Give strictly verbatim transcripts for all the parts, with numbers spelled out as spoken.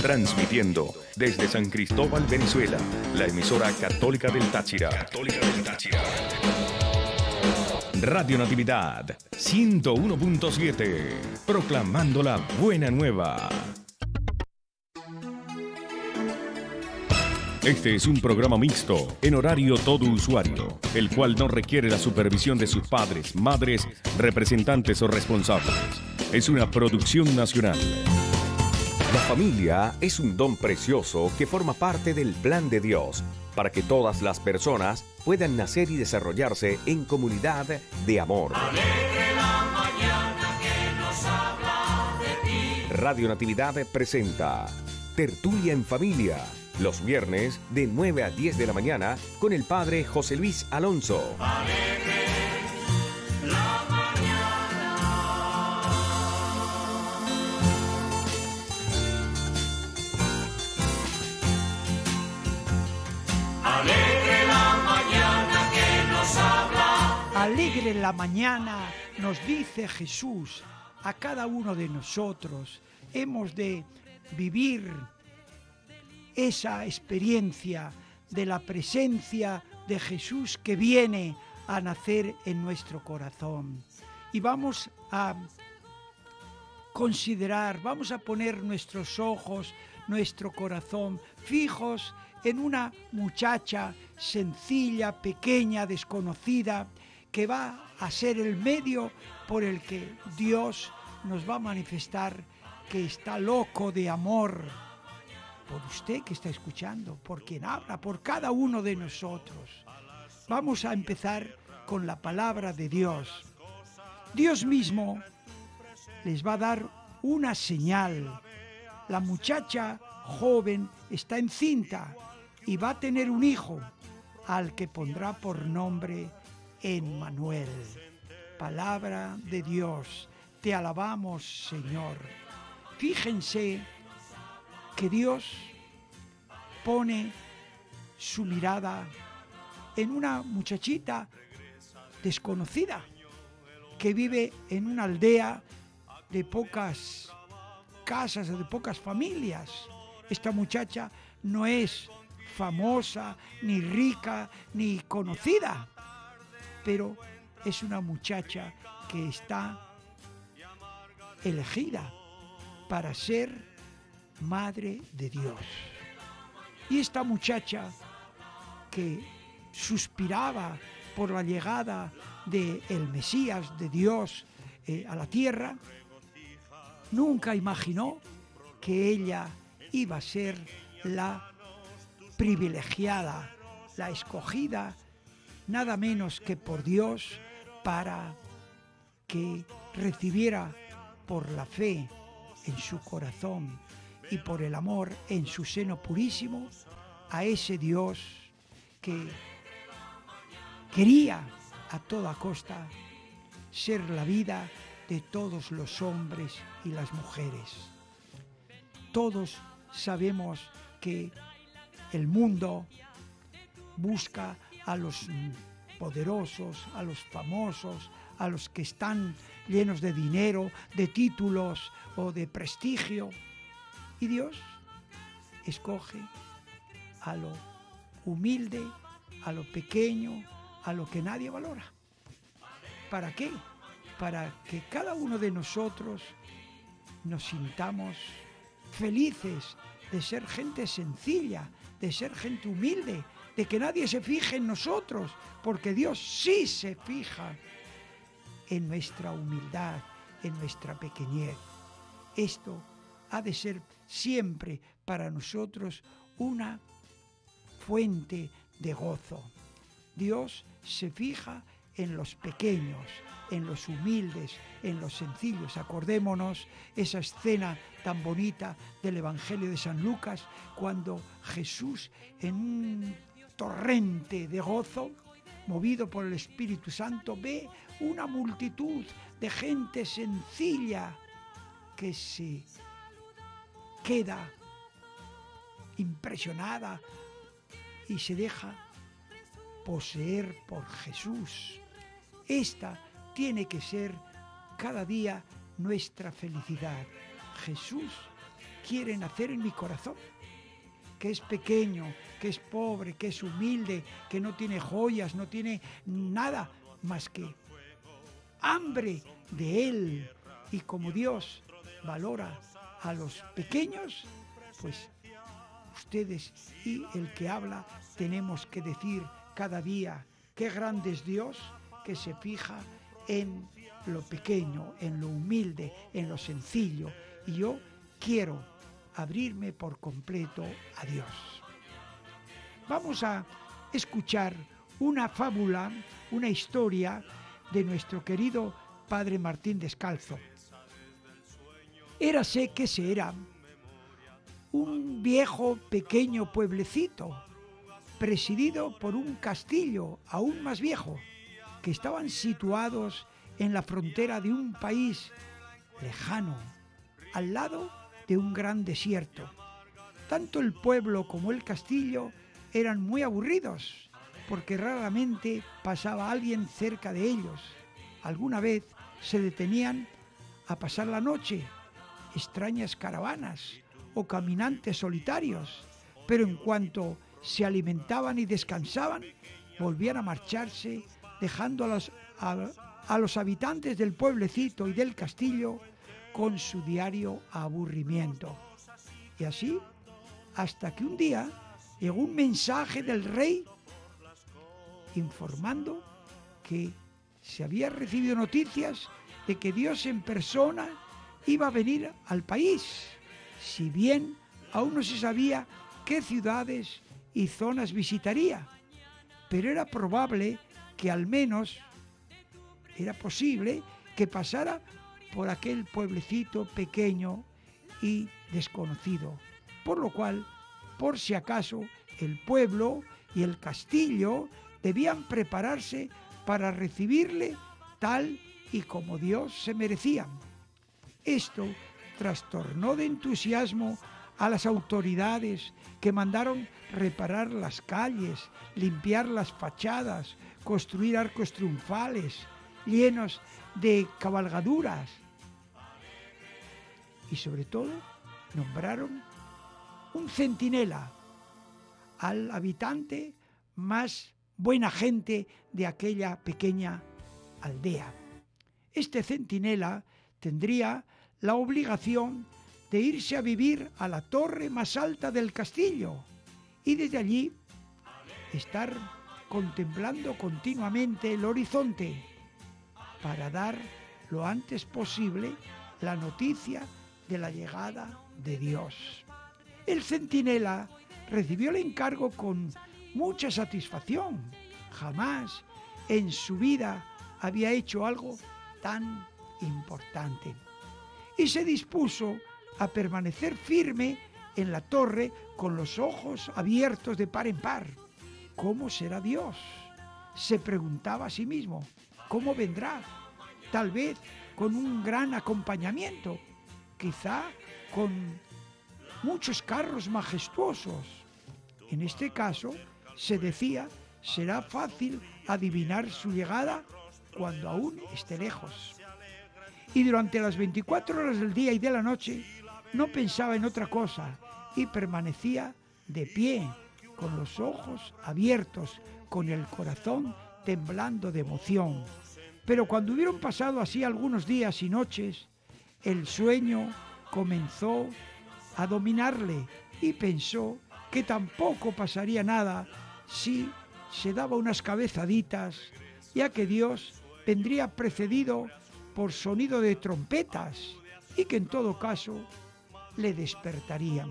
Transmitiendo desde San Cristóbal, Venezuela, la emisora católica del Táchira. Católica del Táchira. Radio Natividad ciento uno punto siete, proclamando la buena nueva. Este es un programa mixto, en horario todo usuario, el cual no requiere la supervisión de sus padres, madres, representantes o responsables. Es una producción nacional. La familia es un don precioso que forma parte del plan de Dios para que todas las personas puedan nacer y desarrollarse en comunidad de amor. Alegre la mañana que nos habla de ti. Radio Natividad presenta Tertulia en Familia, los viernes de nueve a diez de la mañana con el padre José Luis Alonso. Alegre la mañana. Alegre la mañana que nos habla. Alegre la mañana, nos dice Jesús a cada uno de nosotros. Hemos de vivir esa experiencia de la presencia de Jesús que viene a nacer en nuestro corazón. Y vamos a considerar, vamos a poner nuestros ojos, nuestro corazón fijos en una muchacha sencilla, pequeña, desconocida, que va a ser el medio por el que Dios nos va a manifestar que está loco de amor por usted que está escuchando, por quien habla, por cada uno de nosotros. Vamos a empezar con la palabra de Dios. Dios mismo les va a dar una señal. La muchacha joven está encinta y va a tener un hijo, al que pondrá por nombre Emmanuel. Palabra de Dios, te alabamos, Señor. Fíjense que Dios pone su mirada en una muchachita desconocida que vive en una aldea de pocas casas, de pocas familias. Esta muchacha no es famosa, ni rica, ni conocida, pero es una muchacha que está elegida para ser Madre de Dios. Y esta muchacha que suspiraba por la llegada del Mesías, de Dios, eh, a la tierra, nunca imaginó que ella iba a ser la privilegiada, la escogida, nada menos que por Dios, para que recibiera por la fe en su corazón y por el amor en su seno purísimo a ese Dios que quería a toda costa ser la vida de todos los hombres y las mujeres. Todos sabemos que el mundo busca a los poderosos, a los famosos, a los que están llenos de dinero, de títulos o de prestigio. Y Dios escoge a lo humilde, a lo pequeño, a lo que nadie valora. ¿Para qué? Para que cada uno de nosotros nos sintamos felices de ser gente sencilla, de ser gente humilde, de que nadie se fije en nosotros, porque Dios sí se fija en nuestra humildad, en nuestra pequeñez. Esto ha de ser siempre para nosotros una fuente de gozo. Dios se fija en los pequeños, en los humildes, en los sencillos. Acordémonos esa escena tan bonita del Evangelio de San Lucas, cuando Jesús, en un torrente de gozo, movido por el Espíritu Santo, ve una multitud de gente sencilla que se queda impresionada y se deja poseer por Jesús. Esta tiene que ser cada día nuestra felicidad. Jesús quiere nacer en mi corazón, que es pequeño, que es pobre, que es humilde, que no tiene joyas, no tiene nada más que hambre de Él. Y como Dios valora a los pequeños, pues ustedes y el que habla tenemos que decir cada día: qué grande es Dios, que se fija en lo pequeño, en lo humilde, en lo sencillo. Y yo quiero abrirme por completo a Dios. Vamos a escuchar una fábula, una historia de nuestro querido Padre Martín Descalzo. Érase que se era un viejo pequeño pueblecito presidido por un castillo aún más viejo, que estaban situados en la frontera de un país lejano, al lado de un gran desierto. Tanto el pueblo como el castillo eran muy aburridos, porque raramente pasaba alguien cerca de ellos. Alguna vez se detenían a pasar la noche extrañas caravanas o caminantes solitarios, pero en cuanto se alimentaban y descansaban, volvían a marcharse, dejando a los, a, a los habitantes del pueblecito y del castillo con su diario aburrimiento. Y así, hasta que un día llegó un mensaje del rey informando que se había recibido noticias de que Dios en persona iba a venir al país, si bien aún no se sabía qué ciudades y zonas visitaría, pero era probable que al menos, era posible que pasara por aquel pueblecito pequeño y desconocido, por lo cual, por si acaso, el pueblo y el castillo debían prepararse para recibirle tal y como Dios se merecía. Esto trastornó de entusiasmo a las autoridades, que mandaron reparar las calles, limpiar las fachadas, construir arcos triunfales llenos de cabalgaduras y sobre todo nombraron un centinela al habitante más buena gente de aquella pequeña aldea. Este centinela tendría la obligación de irse a vivir a la torre más alta del castillo y desde allí estar contemplando continuamente el horizonte para dar lo antes posible la noticia de la llegada de Dios. El centinela recibió el encargo con mucha satisfacción. Jamás en su vida había hecho algo tan importante. Y se dispuso a permanecer firme en la torre con los ojos abiertos de par en par. ¿Cómo será Dios?, se preguntaba a sí mismo. ¿Cómo vendrá? Tal vez con un gran acompañamiento, quizá con muchos carros majestuosos. En este caso, se decía, será fácil adivinar su llegada cuando aún esté lejos. Y durante las veinticuatro horas del día y de la noche no pensaba en otra cosa y permanecía de pie, con los ojos abiertos, con el corazón temblando de emoción. Pero cuando hubieron pasado así algunos días y noches, el sueño comenzó a dominarle y pensó que tampoco pasaría nada si se daba unas cabezaditas, ya que Dios vendría precedido por sonido de trompetas y que en todo caso le despertarían.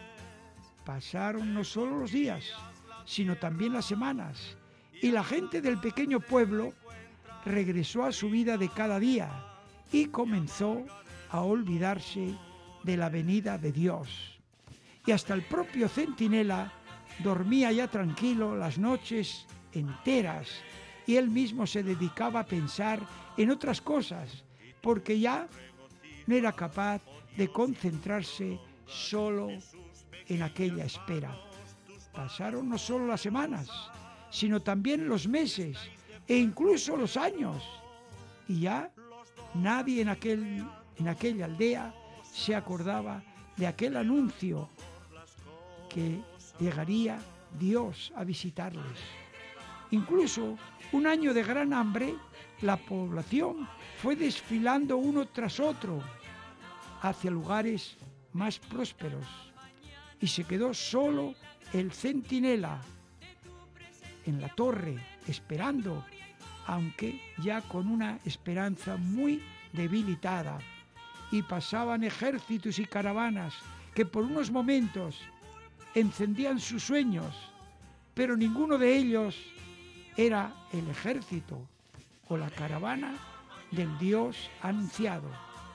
Pasaron no solo los días, sino también las semanas, y la gente del pequeño pueblo regresó a su vida de cada día y comenzó a olvidarse de la venida de Dios. Y hasta el propio centinela dormía ya tranquilo las noches enteras, y él mismo se dedicaba a pensar en otras cosas, porque ya no era capaz de concentrarse solo en aquella espera. Pasaron no solo las semanas, sino también los meses e incluso los años, y ya nadie en, aquel, en aquella aldea se acordaba de aquel anuncio que llegaría Dios a visitarles. Incluso un año de gran hambre, la población fue desfilando uno tras otro hacia lugares más prósperos y se quedó solo el centinela en la torre esperando, aunque ya con una esperanza muy debilitada, y pasaban ejércitos y caravanas que por unos momentos encendían sus sueños, pero ninguno de ellos era el ejército o la caravana del Dios anunciado.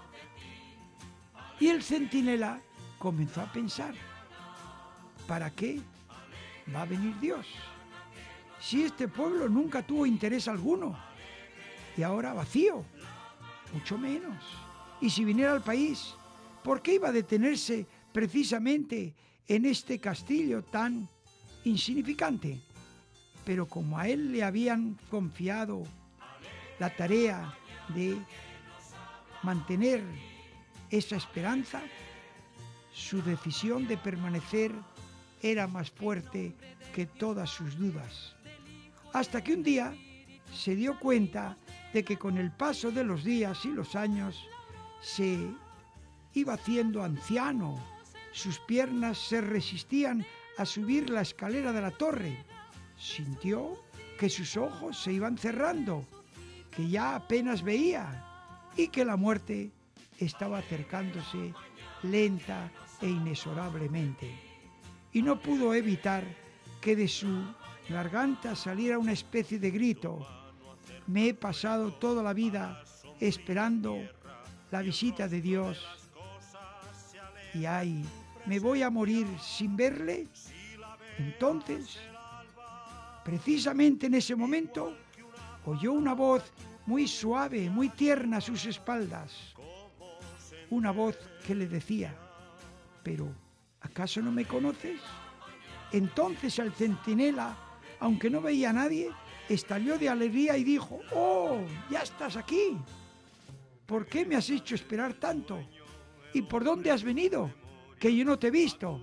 Y el centinela comenzó a pensar, ¿para qué va a venir Dios? Si este pueblo nunca tuvo interés alguno y ahora vacío, mucho menos. Y si viniera al país, ¿por qué iba a detenerse precisamente en este castillo tan insignificante? Pero como a él le habían confiado la tarea de mantener esa esperanza, su decisión de permanecer era más fuerte que todas sus dudas. Hasta que un día se dio cuenta de que con el paso de los días y los años se iba haciendo anciano. Sus piernas se resistían a subir la escalera de la torre. Sintió que sus ojos se iban cerrando, que ya apenas veía y que la muerte estaba acercándose lenta e inexorablemente. Y no pudo evitar que de su garganta saliera una especie de grito. Me he pasado toda la vida esperando la visita de Dios y ay, ¿me voy a morir sin verle? Entonces, precisamente en ese momento, oyó una voz muy suave, muy tierna a sus espaldas. Una voz que le decía, ¿pero acaso no me conoces? Entonces el centinela, aunque no veía a nadie, estalló de alegría y dijo, ¡oh, ya estás aquí! ¿Por qué me has hecho esperar tanto? ¿Y por dónde has venido? Que yo no te he visto.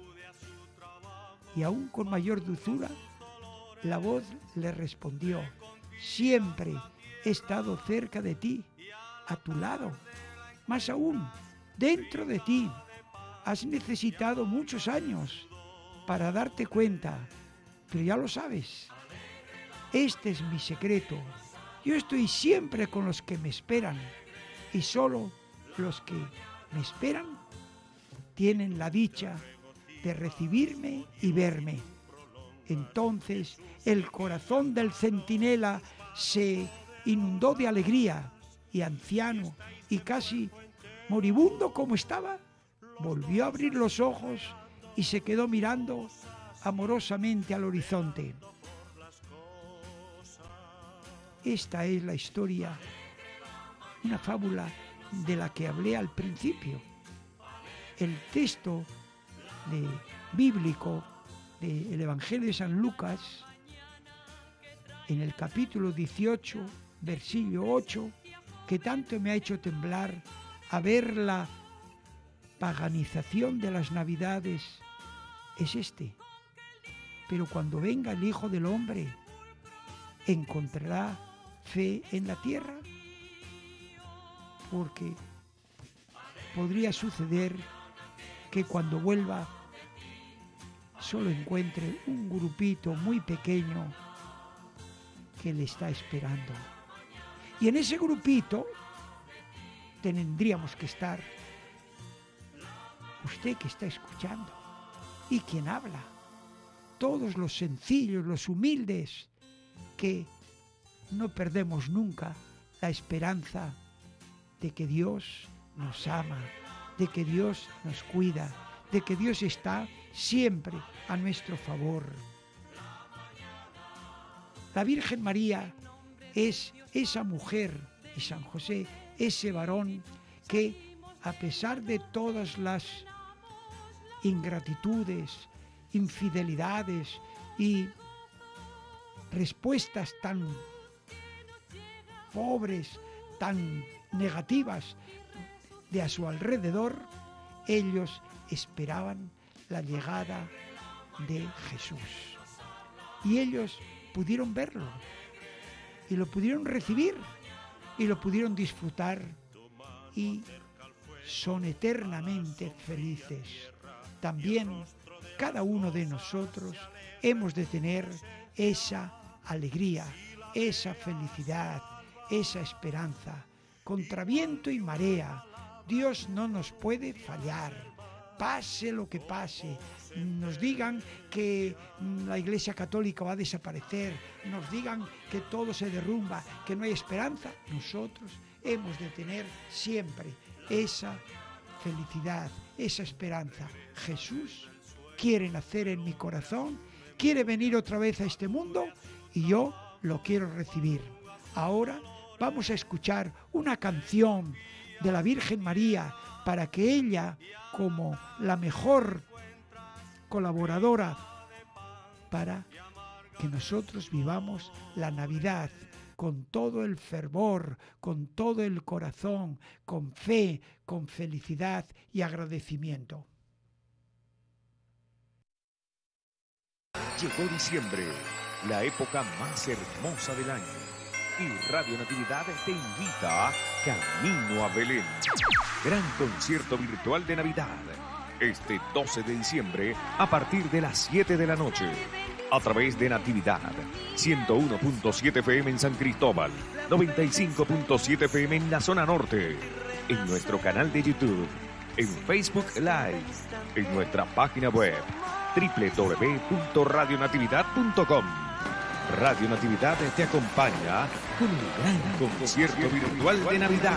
Y aún con mayor dulzura, la voz le respondió, siempre he estado cerca de ti, a tu lado. Más aún, dentro de ti. Has necesitado muchos años para darte cuenta, pero ya lo sabes. Este es mi secreto. Yo estoy siempre con los que me esperan y solo los que me esperan tienen la dicha de recibirme y verme. Entonces el corazón del centinela se inundó de alegría y anciano y casi moribundo como estaba, volvió a abrir los ojos y se quedó mirando amorosamente al horizonte. Esta es la historia, una fábula de la que hablé al principio. El texto de, bíblico del Evangelio de San Lucas, en el capítulo dieciocho, versículo ocho, que tanto me ha hecho temblar a ver la paganización de las Navidades, es este. Pero cuando venga el Hijo del Hombre, ¿encontrará fe en la tierra? Porque podría suceder que cuando vuelva solo encuentre un grupito muy pequeño que le está esperando. Y en ese grupito tendríamos que estar usted que está escuchando y quien habla, todos los sencillos, los humildes, que no perdemos nunca la esperanza de que Dios nos ama, de que Dios nos cuida, de que Dios está siempre a nuestro favor. La Virgen María es esa mujer y San José, ese varón que a pesar de todas las ingratitudes, infidelidades y respuestas tan pobres, tan negativas de a su alrededor, ellos esperaban la llegada de Jesús. Y ellos pudieron verlo, y lo pudieron recibir, y lo pudieron disfrutar, y son eternamente felices. También cada uno de nosotros hemos de tener esa alegría, esa felicidad, esa esperanza. Contra viento y marea, Dios no nos puede fallar. Pase lo que pase, nos digan que la Iglesia Católica va a desaparecer, nos digan que todo se derrumba, que no hay esperanza, nosotros hemos de tener siempre esa felicidad, esa esperanza. Jesús quiere nacer en mi corazón, quiere venir otra vez a este mundo y yo lo quiero recibir. Ahora vamos a escuchar una canción de la Virgen María para que ella, como la mejor colaboradora, para que nosotros vivamos la Navidad con todo el fervor, con todo el corazón, con fe, con felicidad y agradecimiento. Llegó diciembre, la época más hermosa del año, y Radio Natividad te invita a Camino a Belén. Gran concierto virtual de Navidad, este doce de diciembre a partir de las siete de la noche, a través de Natividad, ciento uno punto siete F M en San Cristóbal, noventa y cinco punto siete F M en la zona norte, en nuestro canal de YouTube, en Facebook Live, en nuestra página web doble u doble u doble u punto radio natividad punto com. Radio Natividad te acompaña con un gran concierto virtual de Navidad.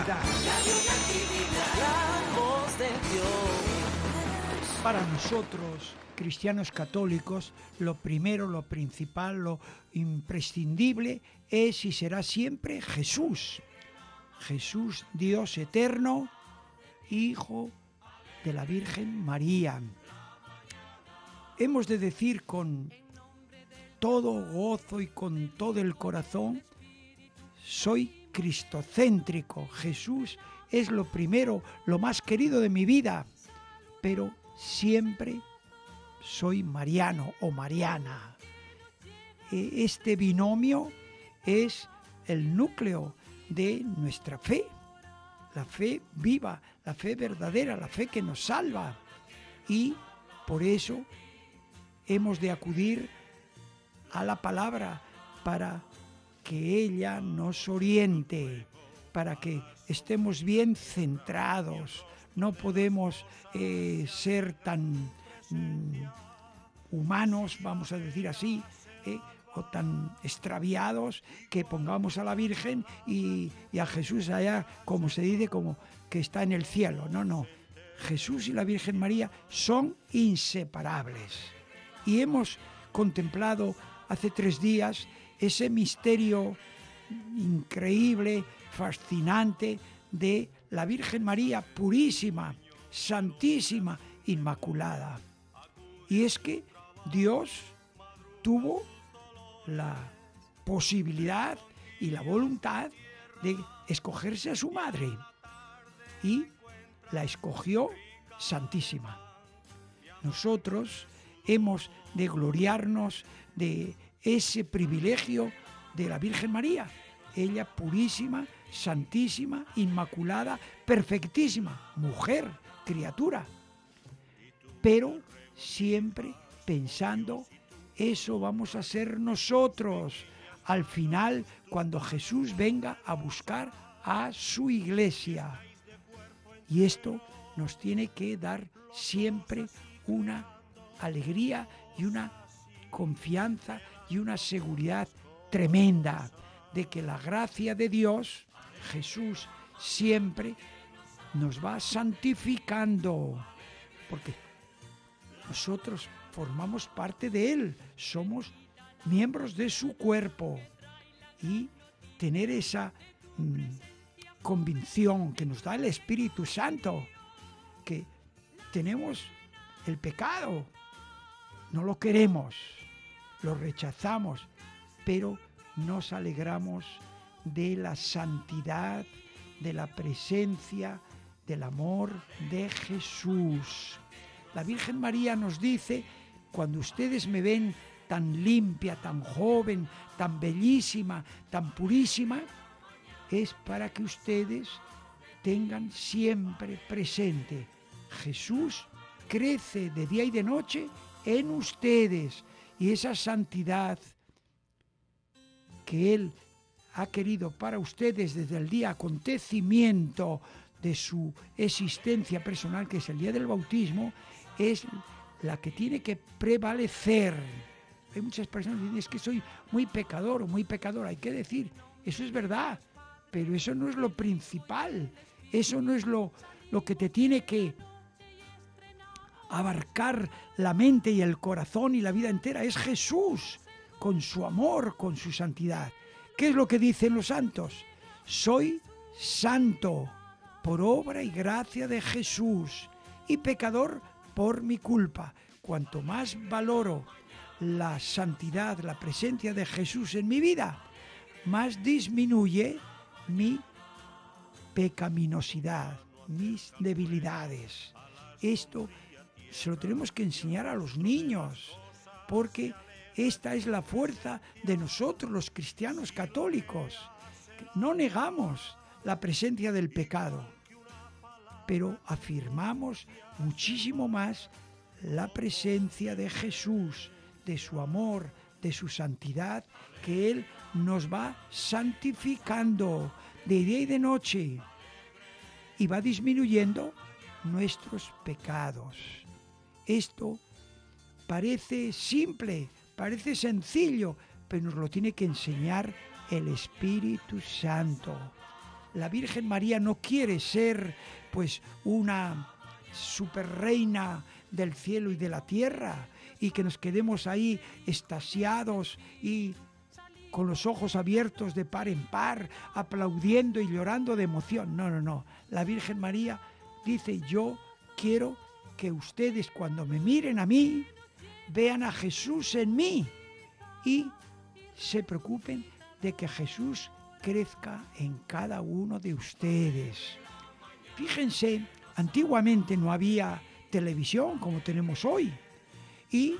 Para nosotros, cristianos católicos, lo primero, lo principal, lo imprescindible es y será siempre Jesús. Jesús, Dios eterno, Hijo de la Virgen María. Hemos de decir con todo gozo y con todo el corazón, soy cristocéntrico. Jesús es lo primero, lo más querido de mi vida, pero siempre soy mariano o mariana. Este binomio es el núcleo de nuestra fe, la fe viva, la fe verdadera, la fe que nos salva. Y por eso hemos de acudir a la palabra para que ella nos oriente, para que estemos bien centrados. No podemos eh, ser tan mm, humanos, vamos a decir así, eh, o tan extraviados que pongamos a la Virgen y, y a Jesús allá, como se dice, como que está en el cielo. No, no. Jesús y la Virgen María son inseparables. Y hemos contemplado hace tres días ese misterio increíble, fascinante de la Virgen María purísima, santísima, inmaculada. Y es que Dios tuvo la posibilidad y la voluntad de escogerse a su madre y la escogió santísima. Nosotros hemos de gloriarnos de ese privilegio de la Virgen María, ella purísima, santísima, inmaculada, perfectísima, mujer, criatura, pero siempre pensando, eso vamos a ser nosotros, al final, cuando Jesús venga a buscar a su iglesia. Y esto nos tiene que dar siempre una alegría y una confianza y una seguridad tremenda de que la gracia de Dios, Jesús, siempre nos va santificando, porque nosotros formamos parte de Él, somos miembros de su cuerpo, y tener esa mmm, convicción que nos da el Espíritu Santo, que tenemos el pecado, no lo queremos, lo rechazamos, pero nos alegramos de la santidad, de la presencia, del amor de Jesús. La Virgen María nos dice, cuando ustedes me ven tan limpia, tan joven, tan bellísima, tan purísima, es para que ustedes tengan siempre presente, Jesús crece de día y de noche en ustedes, y esa santidad que Él ha querido para ustedes desde el día acontecimiento de su existencia personal, que es el día del bautismo, es la que tiene que prevalecer. Hay muchas personas que dicen, es que soy muy pecador o muy pecadora. Hay que decir, eso es verdad, pero eso no es lo principal. Eso no es lo, lo que te tiene que abarcar la mente y el corazón y la vida entera. Es Jesús, con su amor, con su santidad. ¿Qué es lo que dicen los santos? Soy santo por obra y gracia de Jesús y pecador por mi culpa. Cuanto más valoro la santidad, la presencia de Jesús en mi vida, más disminuye mi pecaminosidad, mis debilidades. Esto se lo tenemos que enseñar a los niños, porque esta es la fuerza de nosotros, los cristianos católicos. No negamos la presencia del pecado, pero afirmamos muchísimo más la presencia de Jesús, de su amor, de su santidad, que Él nos va santificando de día y de noche y va disminuyendo nuestros pecados. Esto parece simple, parece sencillo, pero nos lo tiene que enseñar el Espíritu Santo. La Virgen María no quiere ser pues una superreina del cielo y de la tierra y que nos quedemos ahí extasiados y con los ojos abiertos de par en par, aplaudiendo y llorando de emoción. No, no, no. La Virgen María dice, yo quiero que ustedes cuando me miren a mí, vean a Jesús en mí y se preocupen de que Jesús crezca en cada uno de ustedes. Fíjense, antiguamente no había televisión como tenemos hoy y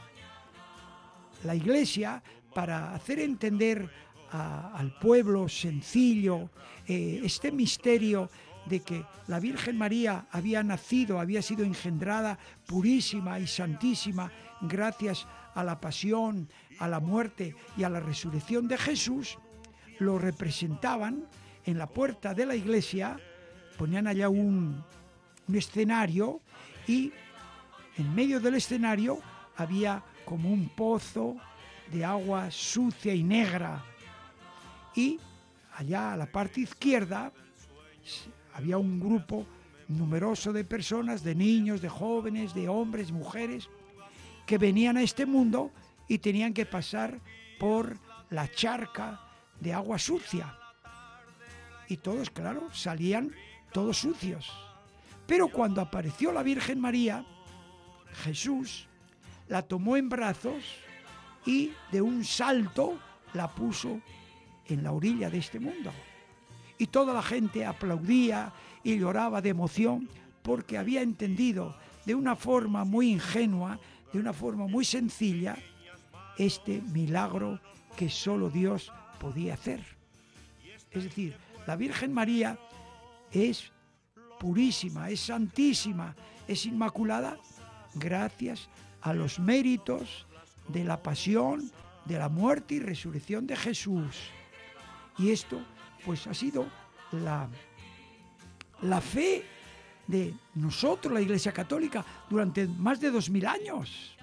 la Iglesia, para hacer entender a, al pueblo sencillo eh, este misterio de que la Virgen María había nacido, había sido engendrada purísima y santísima gracias a la pasión, a la muerte y a la resurrección de Jesús, lo representaban en la puerta de la iglesia, ponían allá un, un escenario y en medio del escenario había como un pozo de agua sucia y negra, y allá a la parte izquierda había un grupo numeroso de personas, de niños, de jóvenes, de hombres, mujeres, que venían a este mundo y tenían que pasar por la charca de agua sucia. Y todos, claro, salían todos sucios. Pero cuando apareció la Virgen María, Jesús la tomó en brazos y de un salto la puso en la orilla de este mundo. Y toda la gente aplaudía y lloraba de emoción porque había entendido de una forma muy ingenua, de una forma muy sencilla, este milagro que solo Dios podía hacer. Es decir, la Virgen María es purísima, es santísima, es inmaculada gracias a los méritos de la pasión, de la muerte y resurrección de Jesús. Y esto pues ha sido la, la fe de nosotros, la Iglesia Católica, durante más de dos mil años.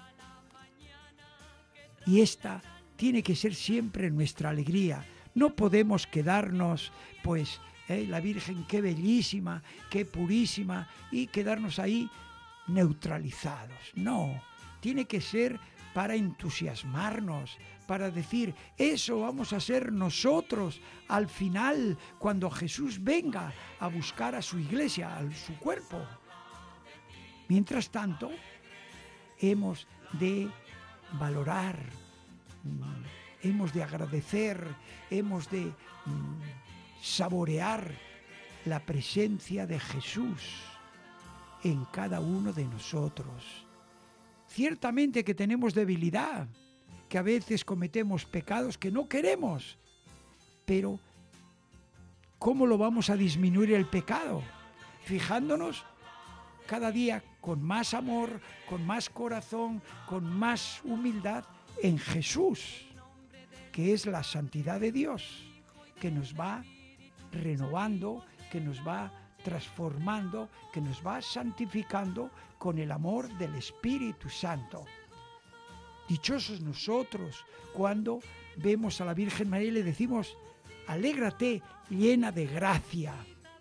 Y esta tiene que ser siempre nuestra alegría. No podemos quedarnos, pues, eh, la Virgen, qué bellísima, qué purísima, y quedarnos ahí neutralizados. No, tiene que ser para entusiasmarnos, para decir, eso vamos a ser nosotros al final, cuando Jesús venga a buscar a su iglesia, a su cuerpo. Mientras tanto, hemos de valorar, hemos de agradecer, hemos de saborear la presencia de Jesús en cada uno de nosotros. Ciertamente que tenemos debilidad, que a veces cometemos pecados que no queremos, pero ¿cómo lo vamos a disminuir el pecado? Fijándonos cada día con más amor, con más corazón, con más humildad en Jesús, que es la santidad de Dios, que nos va renovando, que nos va transformando, que nos va santificando con el amor del Espíritu Santo. Dichosos nosotros cuando vemos a la Virgen María y le decimos: alégrate, llena de gracia.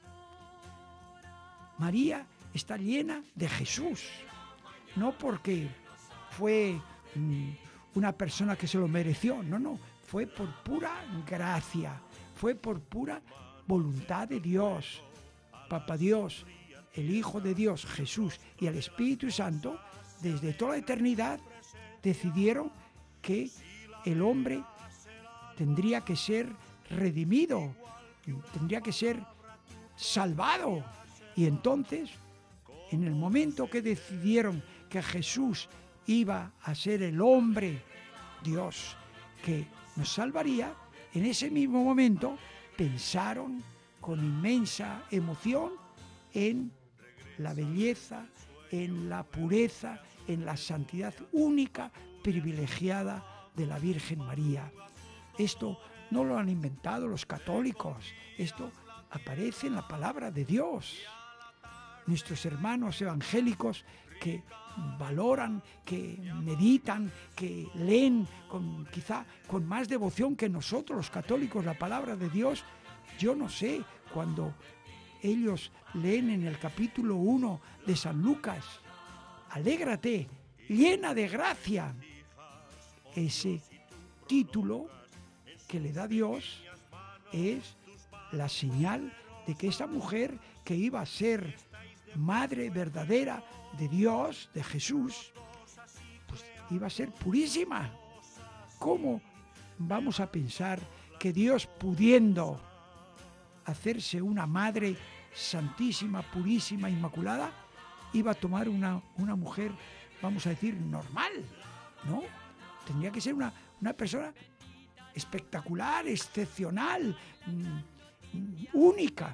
María está llena de Jesús, no porque fue mmm, una persona que se lo mereció, no, no, fue por pura gracia, fue por pura voluntad de Dios. Papá Dios, el Hijo de Dios, Jesús y el Espíritu Santo, desde toda la eternidad, decidieron que el hombre tendría que ser redimido, tendría que ser salvado. Y entonces, en el momento que decidieron que Jesús iba a ser el hombre, Dios, que nos salvaría, en ese mismo momento pensaron con inmensa emoción en la belleza, en la pureza, en la santidad única, privilegiada de la Virgen María. Esto no lo han inventado los católicos, esto aparece en la palabra de Dios. Nuestros hermanos evangélicos que valoran, que meditan, que leen con, quizá con más devoción que nosotros los católicos la palabra de Dios, yo no sé, cuando ellos leen en el capítulo uno de San Lucas, alégrate, llena de gracia, ese título que le da Dios es la señal de que esa mujer que iba a ser madre verdadera de Dios, de Jesús, pues iba a ser purísima. ¿Cómo vamos a pensar que Dios, pudiendo hacerse una madre santísima, purísima, inmaculada, iba a tomar una, una mujer, vamos a decir, normal? No, tendría que ser una, una persona espectacular, excepcional, mmm, única.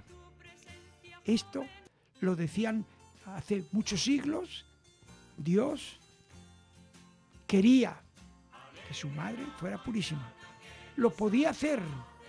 Esto lo decían hace muchos siglos. Dios quería que su madre fuera purísima. Lo podía hacer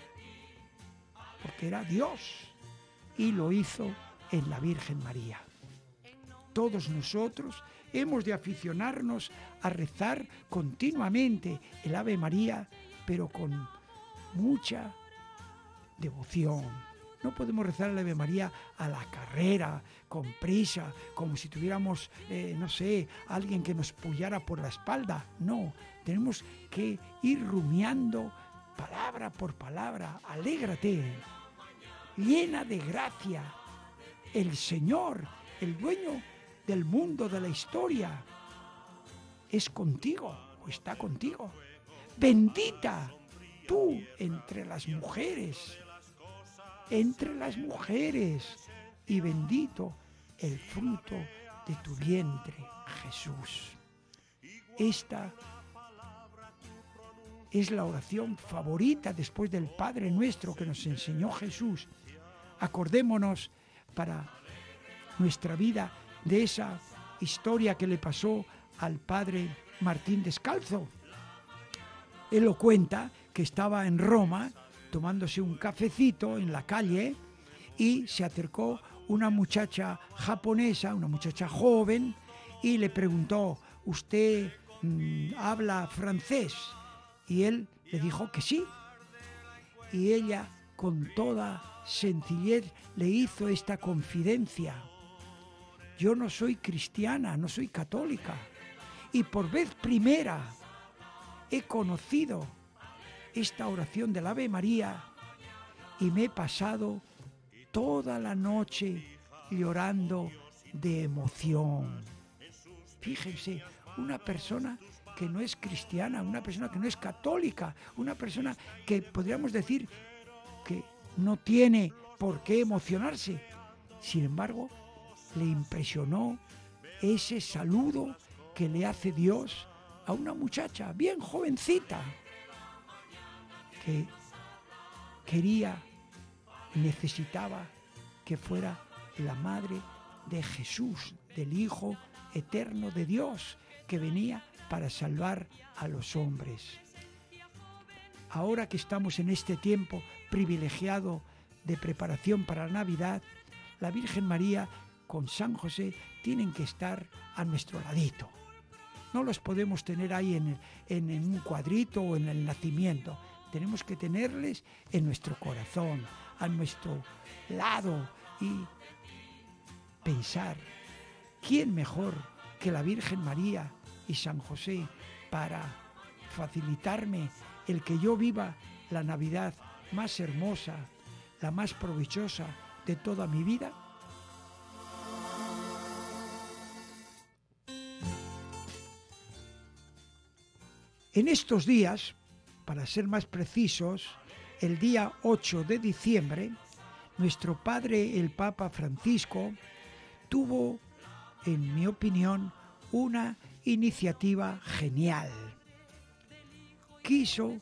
porque era Dios y lo hizo en la Virgen María. Todos nosotros hemos de aficionarnos a rezar continuamente el Ave María, pero con mucha devoción. No podemos rezar el Ave María a la carrera, con prisa, como si tuviéramos, eh, no sé, alguien que nos pullara por la espalda. No, tenemos que ir rumiando palabra por palabra. Alégrate, llena de gracia. El Señor, el dueño del mundo, de la historia, es contigo o está contigo. Bendita tú entre las mujeres, entre las mujeres, y bendito el fruto de tu vientre, Jesús. Esta es la oración favorita después del Padre Nuestro que nos enseñó Jesús. Acordémonos para nuestra vida de esa historia que le pasó al padre Martín Descalzo. Él lo cuenta que estaba en Roma tomándose un cafecito en la calle y se acercó una muchacha japonesa, una muchacha joven, y le preguntó: ¿usted mmm, habla francés? Y él le dijo que sí. Y ella, con toda sencillez, le hizo esta confidencia: yo no soy cristiana, no soy católica, y por vez primera he conocido esta oración del Ave María y me he pasado toda la noche llorando de emoción. Fíjense, una persona que no es cristiana, una persona que no es católica, una persona que podríamos decir que no tiene por qué emocionarse. Sin embargo, le impresionó ese saludo que le hace Dios a una muchacha bien jovencita que quería, necesitaba que fuera la madre de Jesús, del Hijo eterno de Dios, que venía para salvar a los hombres. Ahora que estamos en este tiempo privilegiado de preparación para la Navidad, la Virgen María con San José tienen que estar a nuestro ladito. No los podemos tener ahí en, en, en un cuadrito o en el nacimiento. Tenemos que tenerles en nuestro corazón, a nuestro lado, y pensar, ¿quién mejor que la Virgen María y San José para facilitarme el que yo viva la Navidad más hermosa, la más provechosa de toda mi vida? En estos días, para ser más precisos, el día ocho de diciembre, nuestro Padre el Papa Francisco tuvo, en mi opinión, una iniciativa genial. Quiso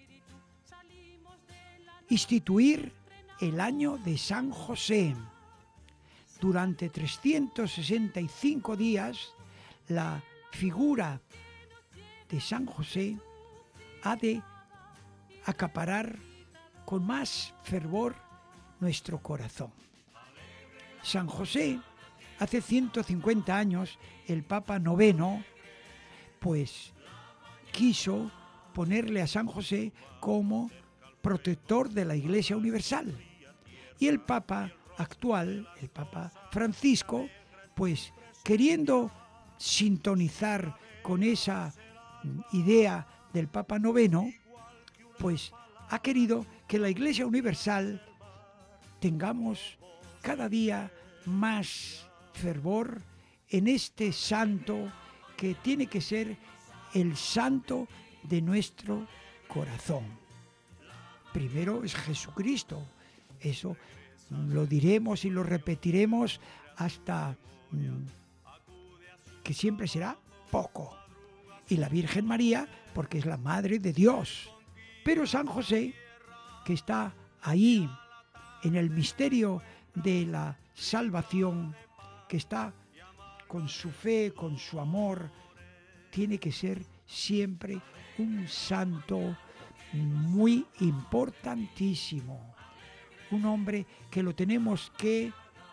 instituir el año de San José. Durante trescientos sesenta y cinco días, la figura de San José ha de acaparar con más fervor nuestro corazón. San José, hace ciento cincuenta años, el Papa Noveno, pues quiso ponerle a San José como protector de la Iglesia Universal. Y el Papa actual, el Papa Francisco, pues queriendo sintonizar con esa idea del Papa Noveno, pues ha querido que la Iglesia Universal tengamos cada día más fervor en este santo que tiene que ser el santo de nuestro corazón. Primero es Jesucristo, eso lo diremos y lo repetiremos hasta mmm, que siempre será poco. Y la Virgen María, porque es la Madre de Dios. Pero San José, que está ahí en el misterio de la salvación, que está con su fe, con su amor, tiene que ser siempre un santo muy importantísimo. Un hombre que lo tenemos que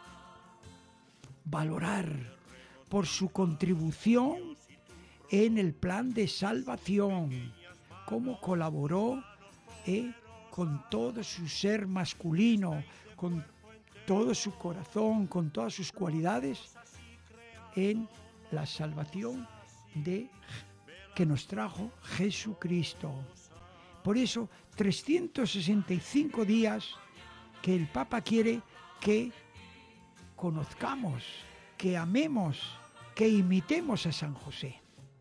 valorar por su contribución en el plan de salvación, cómo colaboró eh, con todo su ser masculino, con todo su corazón, con todas sus cualidades, en la salvación de, que nos trajo Jesucristo. Por eso, trescientos sesenta y cinco días que el Papa quiere que conozcamos, que amemos, que imitemos a San José.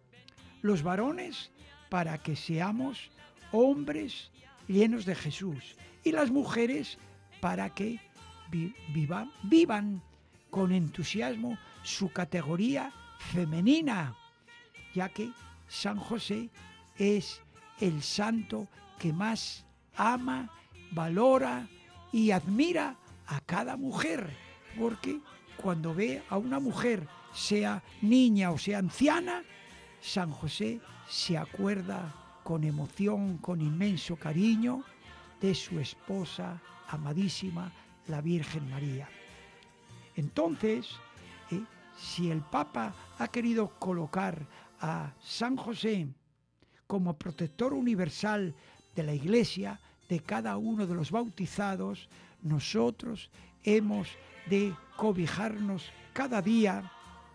Los varones para que seamos hombres llenos de Jesús, y las mujeres para que vi- vivan, vivan con entusiasmo su categoría femenina, ya que San José es el santo que más ama, valora y admira a cada mujer, porque cuando ve a una mujer, sea niña o sea anciana, San José se acuerda con emoción, con inmenso cariño, de su esposa amadísima, la Virgen María. Entonces, eh, si el Papa ha querido colocar a San José como protector universal de la Iglesia, de cada uno de los bautizados, nosotros hemos de cobijarnos cada día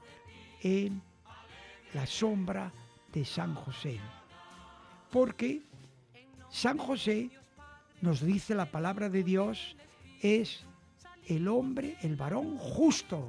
en la sombra de San José. Porque San José, nos dice la palabra de Dios, es el hombre, el varón justo,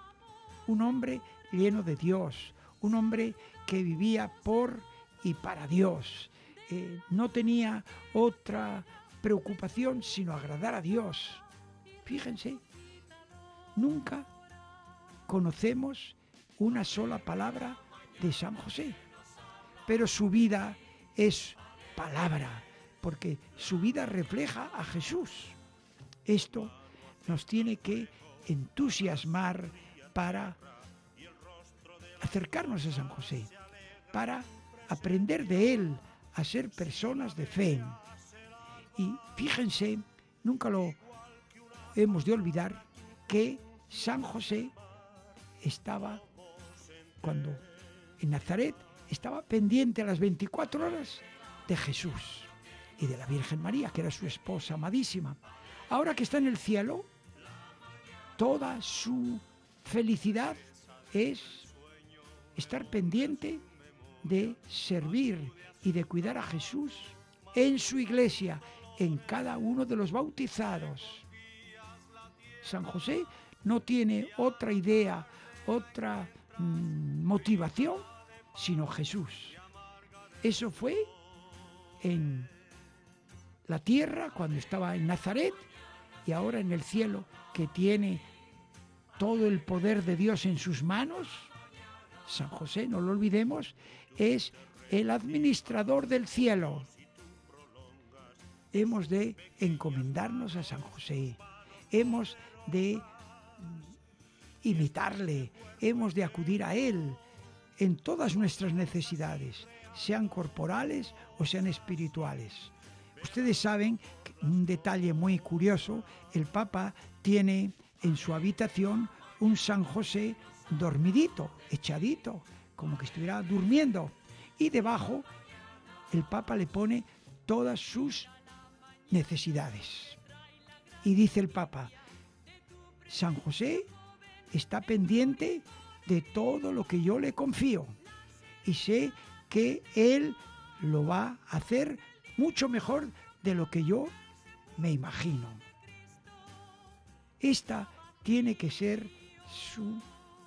un hombre lleno de Dios, un hombre que vivía por y para Dios. Eh, no tenía otra preocupación sino agradar a Dios. Fíjense, nunca conocemos una sola palabra de San José, pero su vida es palabra, porque su vida refleja a Jesús. Esto nos tiene que entusiasmar para acercarnos a San José, para aprender de él a ser personas de fe. Y fíjense, nunca lo hemos de olvidar, que San José estaba, cuando en Nazaret, estaba pendiente a las veinticuatro horas de Jesús y de la Virgen María, que era su esposa amadísima. Ahora que está en el cielo, toda su felicidad es estar pendiente de servir y de cuidar a Jesús en su iglesia, en cada uno de los bautizados. San José no tiene otra idea, otra mmm, motivación, sino Jesús. Eso fue en la tierra, cuando estaba en Nazaret, y ahora en el cielo, que tiene todo el poder de Dios en sus manos. San José, no lo olvidemos, es el administrador del cielo. Hemos de encomendarnos a San José, hemos de imitarle, hemos de acudir a él en todas nuestras necesidades, sean corporales o sean espirituales. Ustedes saben, un detalle muy curioso, el Papa tiene en su habitación un San José dormidito, echadito, como que estuviera durmiendo, y debajo el Papa le pone todas sus necesidades. Y dice el Papa, San José está pendiente de todo lo que yo le confío y sé que él lo va a hacer mucho mejor de lo que yo me imagino. Esta tiene que ser su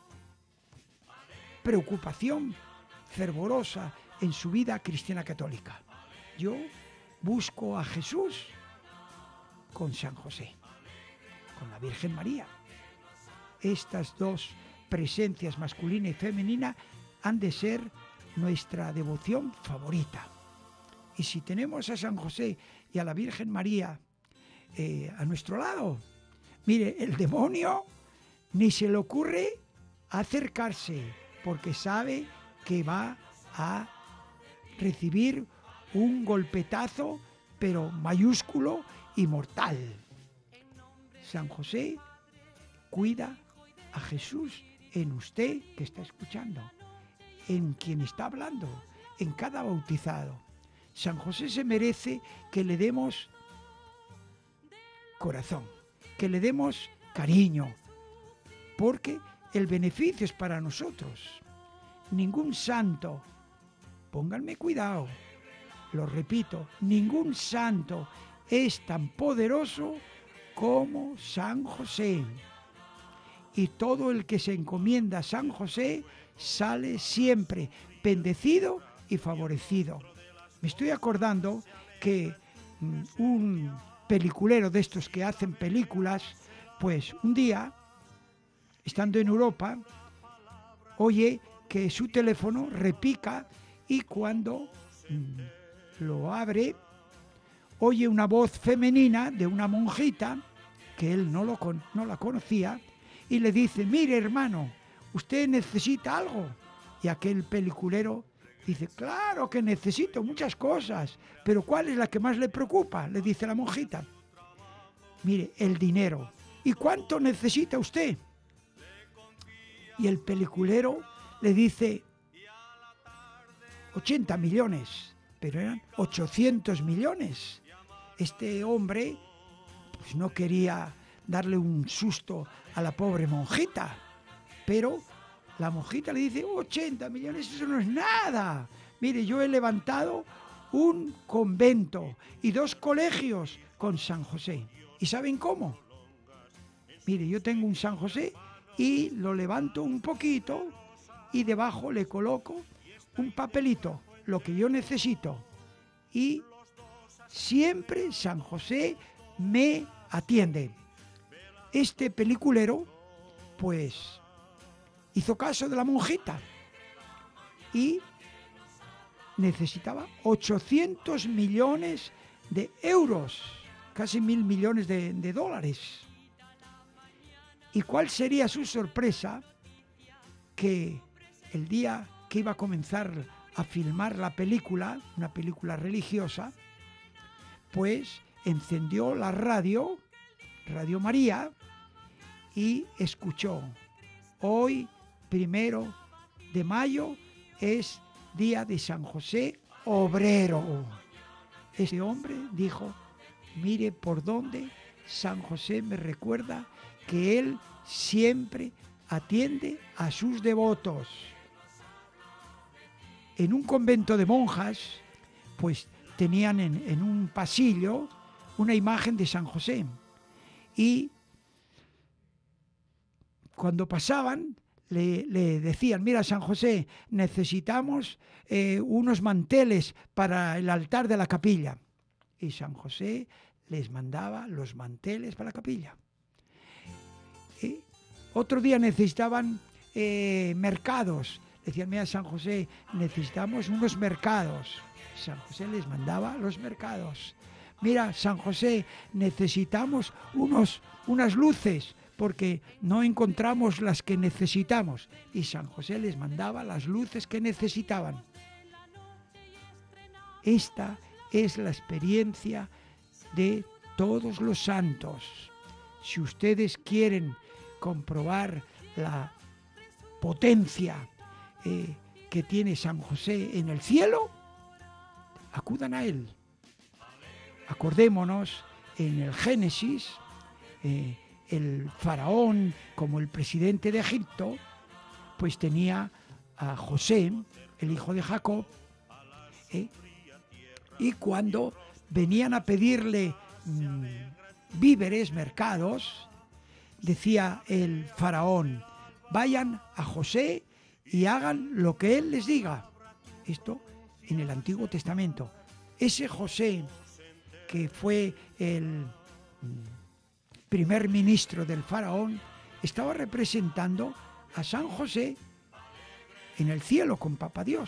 preocupación fervorosa en su vida cristiana católica. Yo busco a Jesús con San José, con la Virgen María. Estas dos presencias, masculina y femenina, han de ser nuestra devoción favorita. Y si tenemos a San José y a la Virgen María eh, a nuestro lado, mire, el demonio ni se le ocurre acercarse, porque sabe que va a recibir un golpetazo, pero mayúsculo y mortal. San José cuida a Jesús en usted que está escuchando, en quien está hablando, en cada bautizado. San José se merece que le demos corazón, que le demos cariño, porque el beneficio es para nosotros. Ningún santo, pónganme cuidado, lo repito, ningún santo es tan poderoso como San José. Y todo el que se encomienda a San José sale siempre bendecido y favorecido. Me estoy acordando que mm, un peliculero de estos que hacen películas, pues un día, estando en Europa, oye que su teléfono repica y cuando mm, lo abre, oye una voz femenina de una monjita, que él no, lo con, no la conocía, y le dice, mire hermano, ¿usted necesita algo? Y aquel peliculero dice, claro que necesito muchas cosas, pero ¿cuál es la que más le preocupa? Le dice la monjita. Mire, el dinero. ¿Y cuánto necesita usted? Y el peliculero le dice, ochenta millones, pero eran ochocientos millones. Este hombre pues no quería darle un susto a la pobre monjita, pero la monjita le dice, ochenta millones, eso no es nada. Mire, yo he levantado un convento y dos colegios con San José. ¿Y saben cómo? Mire, yo tengo un San José y lo levanto un poquito y debajo le coloco un papelito, lo que yo necesito. Y siempre San José me atiende. Este peliculero, pues, hizo caso de la monjita y necesitaba ochocientos millones de euros, casi mil millones de, de dólares. ¿Y cuál sería su sorpresa? Que el día que iba a comenzar a filmar la película, una película religiosa, pues encendió la radio, Radio María, y escuchó: hoy, primero de mayo, es día de San José Obrero. Este hombre dijo: mire por dónde San José me recuerda que él siempre atiende a sus devotos. En un convento de monjas, pues tenían en, en un pasillo una imagen de San José. Y cuando pasaban, le, le decían: mira, San José, necesitamos eh, unos manteles para el altar de la capilla. Y San José les mandaba los manteles para la capilla. Y otro día necesitaban eh, mercados. Decían: mira, San José, necesitamos unos mercados. San José les mandaba los mercados. Mira, San José, necesitamos unos, unas luces, porque no encontramos las que necesitamos. Y San José les mandaba las luces que necesitaban. Esta es la experiencia de todos los santos. Si ustedes quieren comprobar la potencia eh, que tiene San José en el cielo, acudan a él. Acordémonos, en el Génesis, eh, el faraón, como el presidente de Egipto, pues tenía a José, el hijo de Jacob, eh, y cuando venían a pedirle mmm, víveres, mercados, decía el faraón: vayan a José y hagan lo que él les diga. Esto en el Antiguo Testamento. Ese José, que fue el primer ministro del faraón, estaba representando a San José en el cielo con Papá Dios.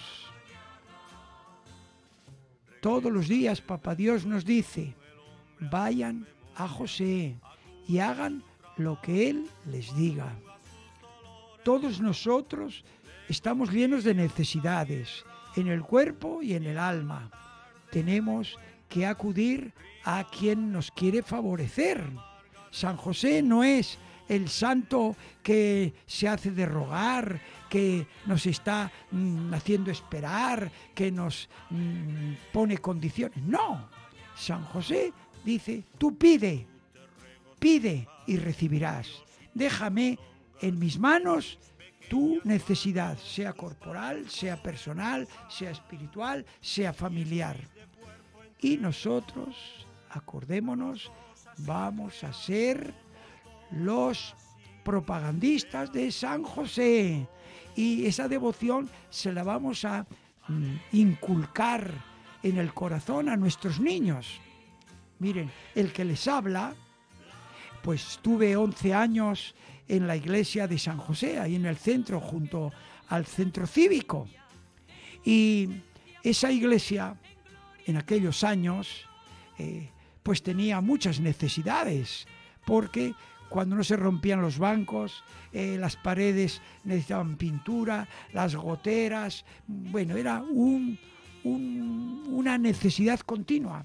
Todos los días Papá Dios nos dice: vayan a José y hagan lo que él les diga. Todos nosotros estamos llenos de necesidades, en el cuerpo y en el alma. Tenemos que acudir a quien nos quiere favorecer. San José no es el santo que se hace de rogar, que nos está mm, haciendo esperar, que nos mm, pone condiciones. No, San José dice: tú pide, pide y recibirás. Déjame en mis manos tu necesidad, sea corporal, sea personal, sea espiritual, sea familiar. Y nosotros, acordémonos, vamos a ser los propagandistas de San José. Y esa devoción se la vamos a mm, inculcar en el corazón a nuestros niños. Miren, el que les habla, pues tuve once años en la iglesia de San José, ahí en el centro, junto al centro cívico. Y esa iglesia, en aquellos años, eh, pues tenía muchas necesidades, porque cuando no se rompían los bancos, eh, las paredes necesitaban pintura, las goteras, bueno, era un, un, una necesidad continua.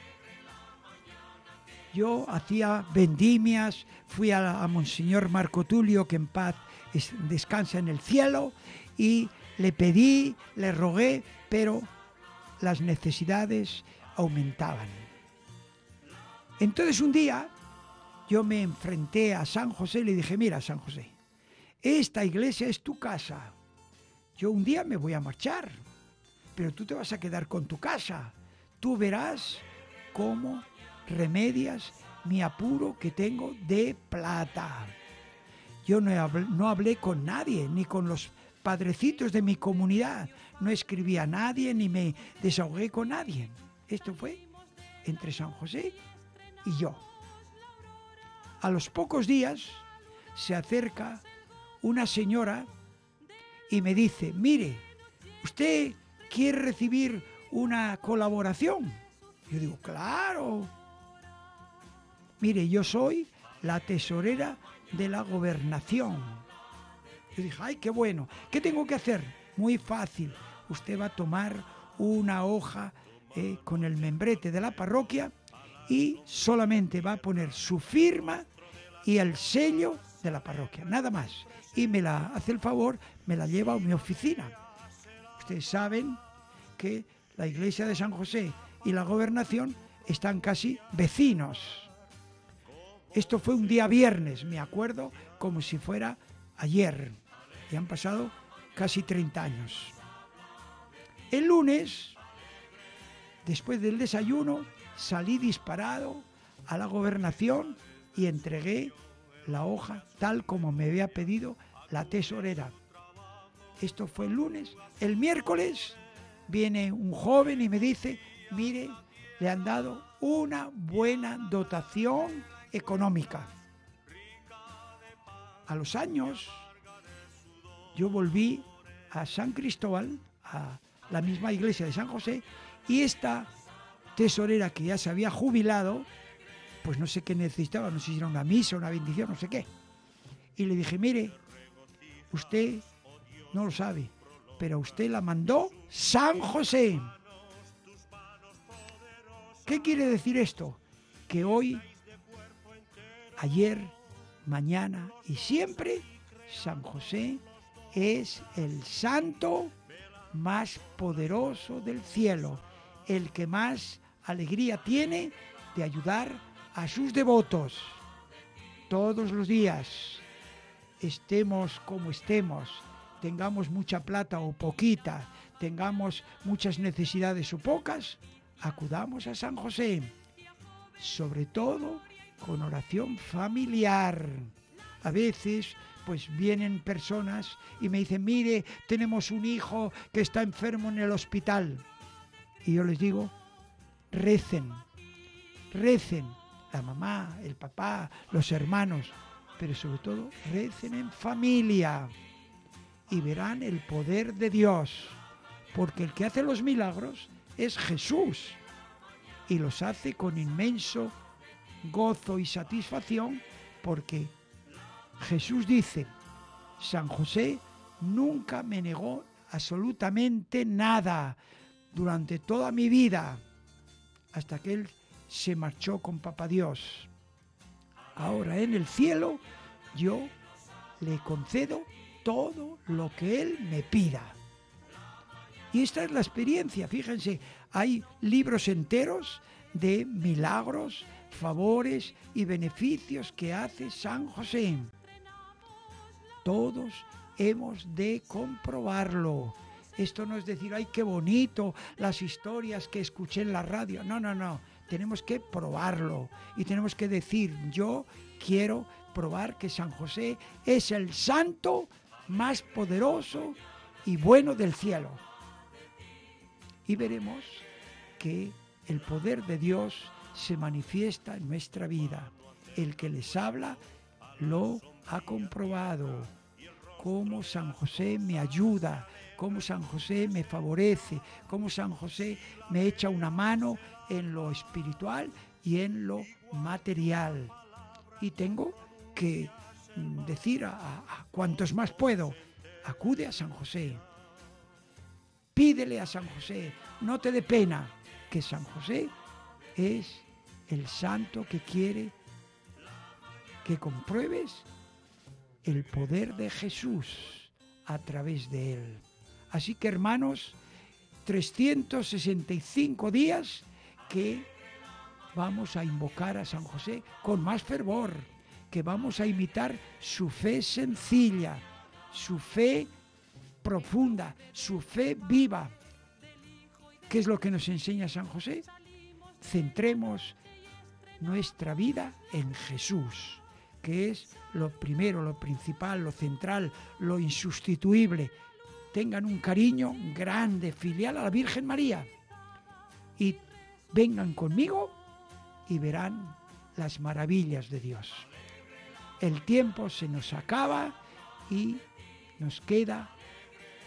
Yo hacía vendimias, fui a, a Monseñor Marco Tulio, que en paz es, descansa en el cielo, y le pedí, le rogué, pero las necesidades aumentaban. Entonces un día yo me enfrenté a San José y le dije: mira, San José, esta iglesia es tu casa. Yo un día me voy a marchar, pero tú te vas a quedar con tu casa. Tú verás cómo remedias mi apuro que tengo de plata. Yo no hablé, no hablé con nadie, ni con los padrecitos de mi comunidad. No escribí a nadie, ni me desahogué con nadie. Esto fue entre San José y yo. A los pocos días se acerca una señora y me dice, mire, ¿usted quiere recibir una colaboración? Yo digo, claro. Mire, yo soy la tesorera de la gobernación. Yo dije, ay, qué bueno. ¿Qué tengo que hacer? Muy fácil. Usted va a tomar una hoja eh, con el membrete de la parroquia y solamente va a poner su firma y el sello de la parroquia, nada más. Y me la hace el favor, me la lleva a mi oficina. Ustedes saben que la iglesia de San José y la gobernación están casi vecinos. Esto fue un día viernes, me acuerdo como si fuera ayer. Y han pasado casi treinta años. El lunes, después del desayuno, salí disparado a la gobernación y entregué la hoja tal como me había pedido la tesorera. Esto fue el lunes. El miércoles viene un joven y me dice, mire, le han dado una buena dotación económica. A los años, yo volví a San Cristóbal, a la misma iglesia de San José, y esta tesorera que ya se había jubilado, pues no sé qué necesitaba, no sé si era una misa, una bendición, no sé qué. Y le dije, mire, usted no lo sabe, pero a usted la mandó San José. ¿Qué quiere decir esto? Que hoy, ayer, mañana y siempre, San José es el santo más poderoso del cielo, el que más alegría tiene de ayudar a sus devotos. Todos los días, estemos como estemos, tengamos mucha plata o poquita, tengamos muchas necesidades o pocas, acudamos a San José, sobre todo con oración familiar. A veces pues vienen personas y me dicen, mire, tenemos un hijo que está enfermo en el hospital. Y yo les digo, recen, recen, la mamá, el papá, los hermanos, pero sobre todo recen en familia y verán el poder de Dios, porque el que hace los milagros es Jesús y los hace con inmenso gozo y satisfacción, porque Jesús dice, San José nunca me negó absolutamente nada durante toda mi vida, hasta que él se marchó con Papá Dios. Ahora en el cielo yo le concedo todo lo que él me pida. Y esta es la experiencia, fíjense, hay libros enteros de milagros, favores y beneficios que hace San José. Todos hemos de comprobarlo. Esto no es decir, ay, qué bonito las historias que escuché en la radio. No, no, no. Tenemos que probarlo y tenemos que decir, yo quiero probar que San José es el santo más poderoso y bueno del cielo. Y veremos que el poder de Dios se manifiesta en nuestra vida. El que les habla lo ha comprobado. Cómo San José me ayuda, cómo San José me favorece, cómo San José me echa una mano en lo espiritual y en lo material. Y tengo que decir a, a cuantos más puedo, acude a San José, pídele a San José, no te dé pena, que San José es el santo que quiere que compruebes el poder de Jesús a través de él. Así que, hermanos, trescientos sesenta y cinco días que vamos a invocar a San José con más fervor, que vamos a imitar su fe sencilla, su fe profunda, su fe viva. ¿Qué es lo que nos enseña San José? Centremos nuestra vida en Jesús, que es lo primero, lo principal, lo central, lo insustituible. Tengan un cariño grande, filial a la Virgen María. Y vengan conmigo y verán las maravillas de Dios. El tiempo se nos acaba y nos queda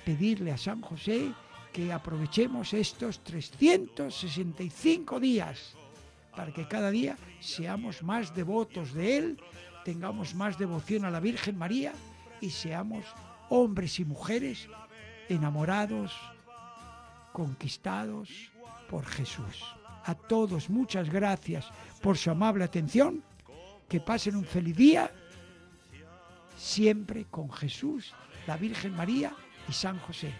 pedirle a San José que aprovechemos estos trescientos sesenta y cinco días para que cada día seamos más devotos de Él, tengamos más devoción a la Virgen María y seamos hombres y mujeres enamorados, conquistados por Jesús. A todos muchas gracias por su amable atención, que pasen un feliz día, siempre con Jesús, la Virgen María y San José.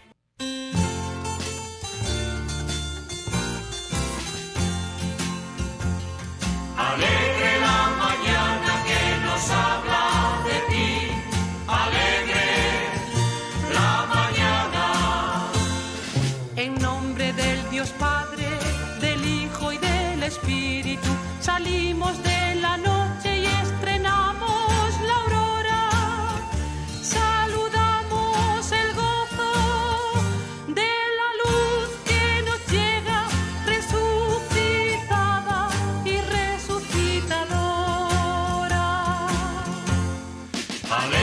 Alegre la mañana que nos habla de ti, alegre la mañana. En nombre del Dios Padre, del Hijo y del Espíritu, salimos de la noche y estrenamos la aurora. Saludamos el gozo de la luz que nos llega, resucitada y resucitadora. Alegre